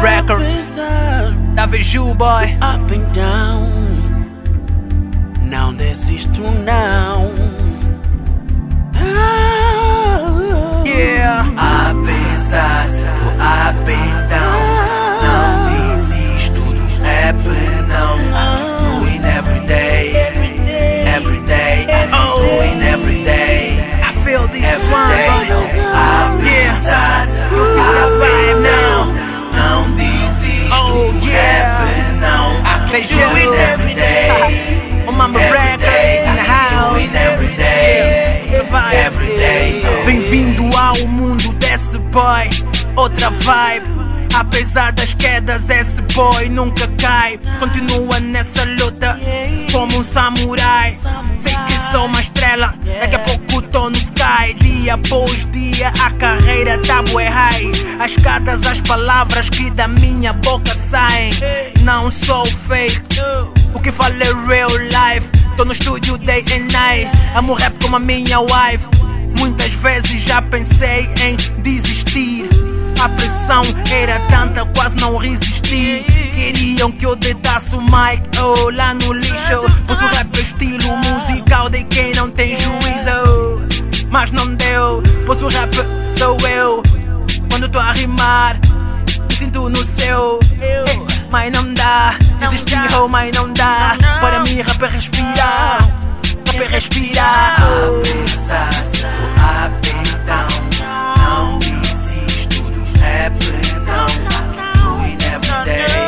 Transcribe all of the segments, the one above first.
Records, Davejú, boy. Up and down, não desisto não. Yeah. Apesar do up and down, não desisto do rap não. Doing every day, doing every day. I feel this Every one, day, boy. apesar do up and down, não desisto do rap não. Doing every day, On Mama Records in the house. doing every day, every day. Bem-vindo ao mundo desse boy. Outra vibe. Apesar das quedas, esse boy nunca cai. Continua nessa luta como um samurai. Sei que sou uma estrela, daqui a pouco tô no sky. Dia após dia a carreira tá bué high. As escadas, as palavras que da minha boca saem. Não sou fake, o que falo é real life. Tô no estúdio day and night, amo rap como a minha wife. Muitas vezes já pensei em desistir. A pressão era tanta, quase não resisti. Queriam que eu deitasse o mic, oh, lá no lixo. Pois o rap é estilo musical de quem não tem juízo. Mas não deu, pois o rap sou eu. Quando tô a rimar, me sinto no céu. Mas não dá, desistir, oh, mas não dá. Para mim rap é respirar, rap é respirar. Apesar do up and down, não desisto do rap não. Doing every day,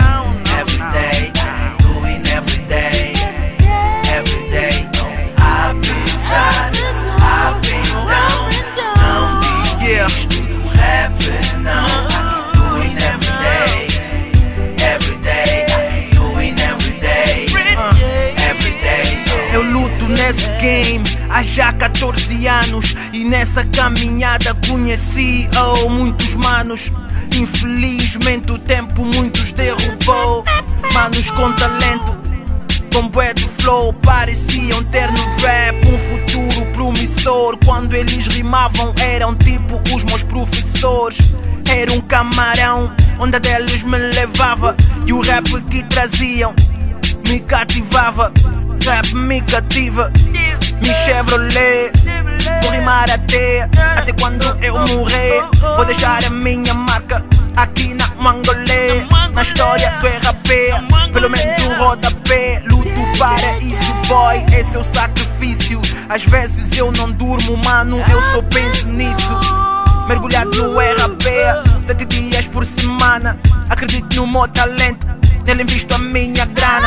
doing every day, every day. Apesar do up and down, não desisto do rap não. Doing every day, doing every day, every day. Eu luto nesse game há já 14 anos. E nessa caminhada conheci, oh, muitos manos. Infelizmente o tempo muitos derrubou. Manos com talento, com bué de flow. Pareciam ter no rap um futuro promissor. Quando eles rimavam eram tipo os meus professores. Era um camarão, onde deles me levava. E o rap que traziam me cativava. Rap me cativa, me Chevrolet. Vou rimar até quando eu morrer. Vou deixar a minha marca aqui na Mangolé. Na história do RP, pelo menos um rodapé. Luto para isso, boy, esse é o sacrifício. Às vezes eu não durmo, mano, eu só penso nisso. Mergulhado no RP, 7 dias por semana. Acredito no meu talento, nele invisto a minha grana.